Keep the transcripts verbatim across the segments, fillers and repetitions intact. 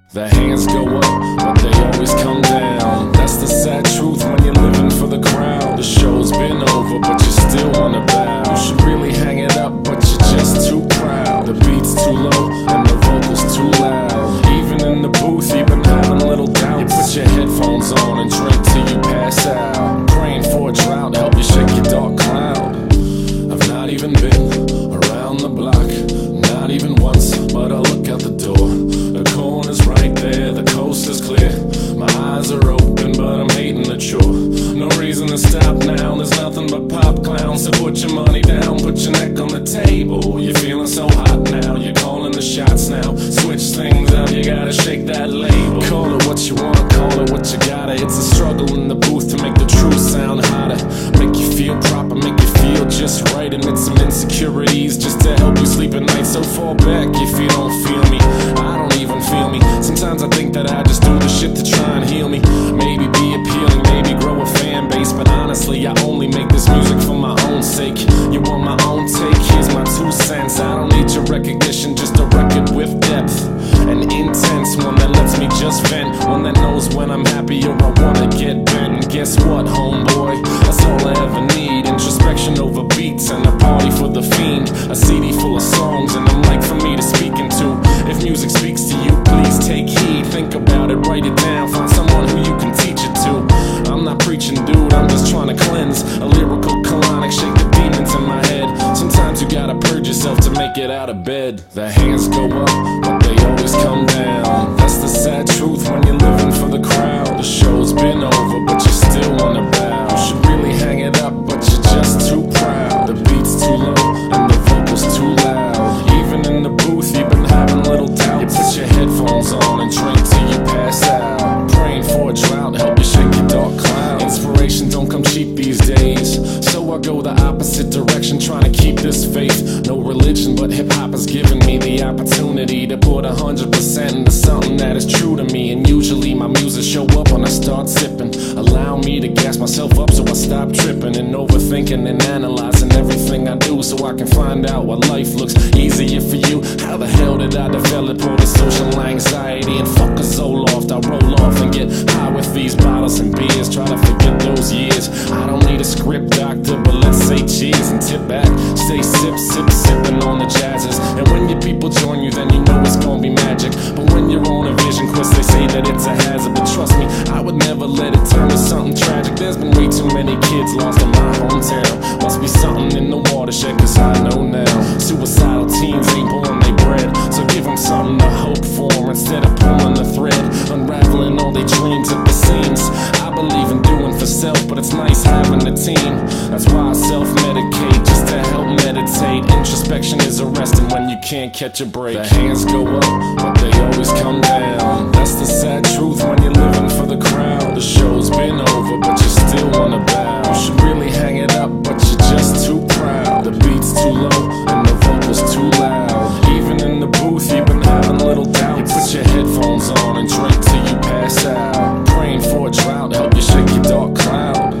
The hands go up, but they always come down. That's the sad truth when you're living for the crowd. The show's been over, but you still wanna bow. You should really hang it up, but you're just too proud. The beat's too low, and the vocals too loud. Even in the booth, you've been having little doubts. You put your headphones on and drink till you pass out. Praying for a drought, help you shake your dark cloud. I've not even been around the block, not even once, but I look out the door. The corner's right there, the coast is clear. My eyes are open, but I'm hating the chore. No reason to stop now, there's nothing but pop clowns. So put your money down, put your neck on the table. You're feeling so hot now, you're calling the shots now. Switch things up, you gotta shake that label. Call it what you want, call it what you gotta. It's a struggle in the booth to make the truth sound hotter. Make you feel proper, make you feel just right. Amid some insecurities, just to help you sleep at night. So fall back if you don't feel me, I don't even feel me. Sometimes I think that I just do the shit to try and heal me. Maybe be appealing, maybe grow a fan base. But honestly, I only make this music for my own sake. You want my own take? Here's my two cents. I don't need your recognition, just a record with depth. An intense one that lets me just vent. One that knows when I'm happy or I wanna get bent. And guess what, homeboy? That's all I ever need. Introspection over beats and a party for the fiend. A C D full of songs and a mic for me to speak into. If music speaks to you, please take heed. Think about it, write it down, find someone who you can teach it to. I'm not preaching, dude, I'm just trying to cleanse. A lyrical colonic, shake the demons in my head. Sometimes you gotta purge yourself to make it out of bed. The hands go up, but they always come down. That's the sad truth when you're living for the crowd. The show's been over, but you still wanna bow. You should really hang it up, but you're just too proud. The beat's too low, and the vocals too loud. Even in the booth, you've been having little doubts. You put your headphones on and drink till you pass out. Praying for a drought, help you shake your dark cloud. Inspiration don't come cheap these days, so I go the opposite direction, trying to keep this faith. No religion, but hip-hop has given me the opportunity to put a hundred percent into something that is true to me. And usually my muses show up when I start sipping. Allow me to gas myself up so I stop tripping and overthinking and analyzing everything I do, so I can find out what life looks easier for you. How the hell did I develop all this social anxiety? And fuck a Zoloft, I roll off and get high with these bottles and beers. Try to forget those years. I don't need a script doctor, but let's say cheers and tip back. Stay sip, sip, sipping on the jazzes. And when your people join you, then you know it's gonna be magic. But when you're on a vision quest, they say that it's a hazard. But trust me, I would never let it turn to something tragic. There's been way too many kids lost in my hometown. Must be something in the watershed, cause I know now. Suicidal teens ain't born, they bred. So give them something to hope for instead of pulling the thread, unraveling all their dreams at the seams. I believe in doing for self, but it's nice having a team. That's why I self-medicate, just to help meditate. Introspection is arresting when you can't catch a break. The hands go up, but they always come down. That's the sad truth when you're living for the crowd. The show's been over, but you still wanna bow. You should really hang it up, but you're just too proud. The beat's too low, and the vocals too loud. Even in the booth, you've been having little doubts. You put your headphones on and drink till you pass out. Praying for a drought, help you shake your dark cloud.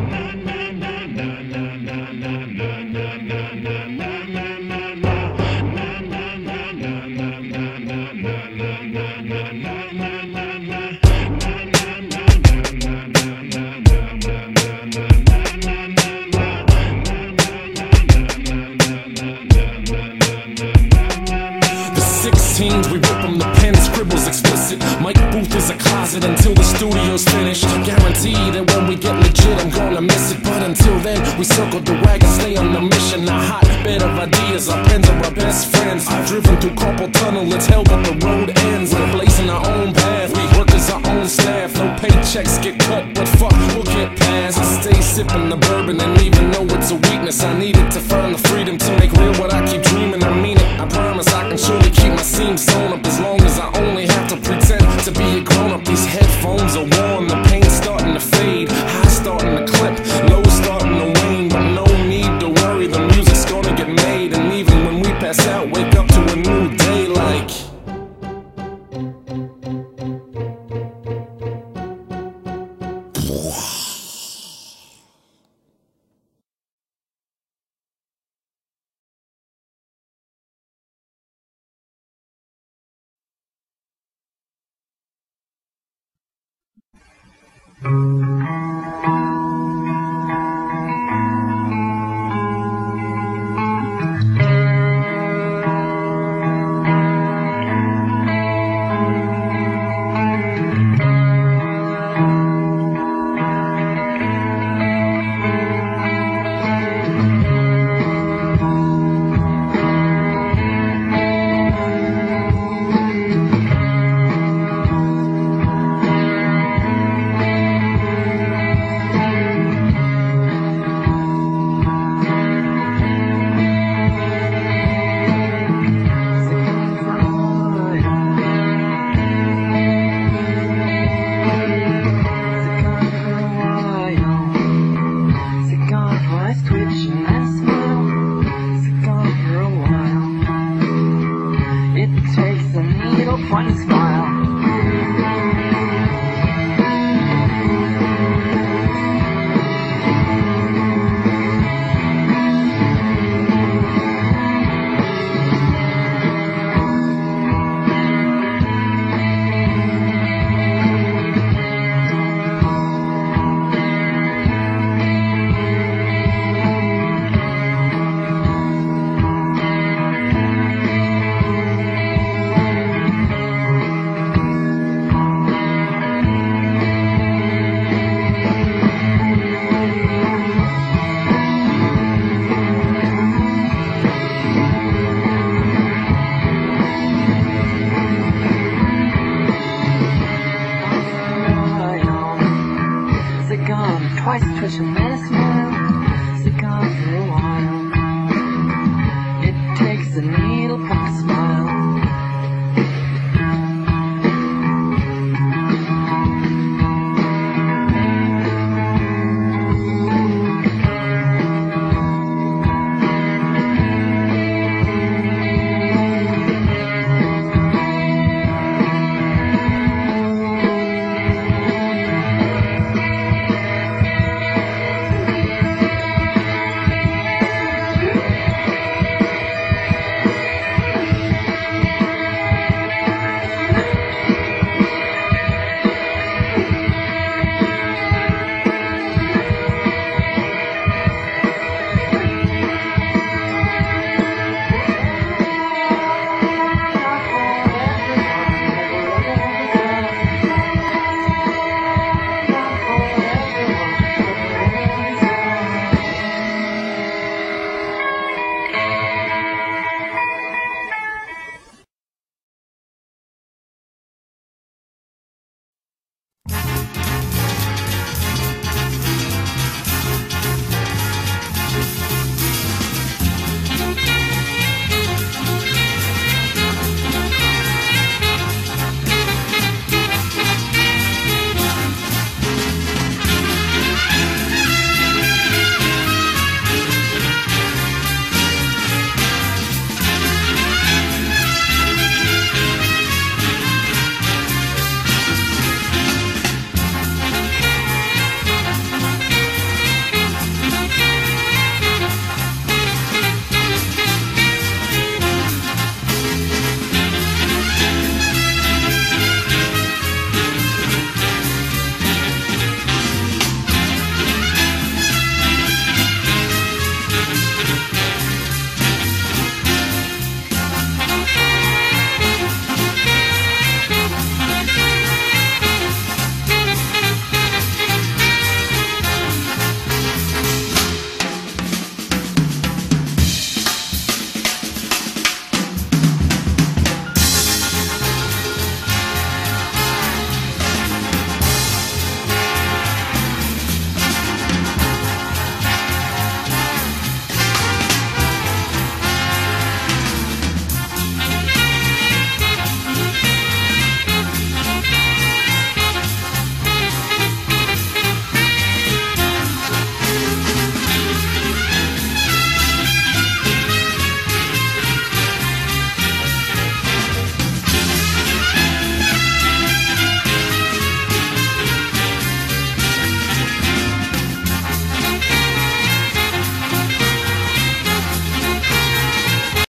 sixteens, we rip them, the pen scribbles explicit. Mike booth is a closet until the studio's finished. Guarantee that when we get legit, I'm gonna miss it. But until then, we circle the wagon, stay on the mission. A hotbed of ideas, our pens are our best friends. I've driven through carpal tunnel, it's hell but the road ends. We're blazing our own path, we work as our own staff. No paychecks get cut, but fuck, we'll get past. I stay sipping the bourbon and even though it's a weakness, I need it to find the freedom to make real what I keep dreaming. I mean it, I promise I can surely keep my seams sewn up as long as I only have to pretend to be a grown up. These headphones are worn, the pain's starting to fade. High starting to clip, low starting to wane. But no need to worry, the music's gonna get made. And even when we pass out, wake up to a new day like One smile. Twice twitching.